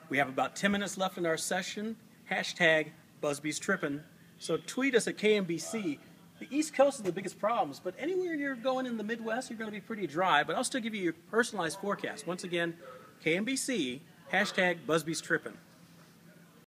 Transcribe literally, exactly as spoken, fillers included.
We have about ten minutes left in our session. Hashtag Busby's Trippin'. So tweet us at K M B C. The East Coast is the biggest problems, but anywhere you're going in the Midwest, you're going to be pretty dry. But I'll still give you your personalized forecast. Once again, K M B C, hashtag Busby's Trippin'.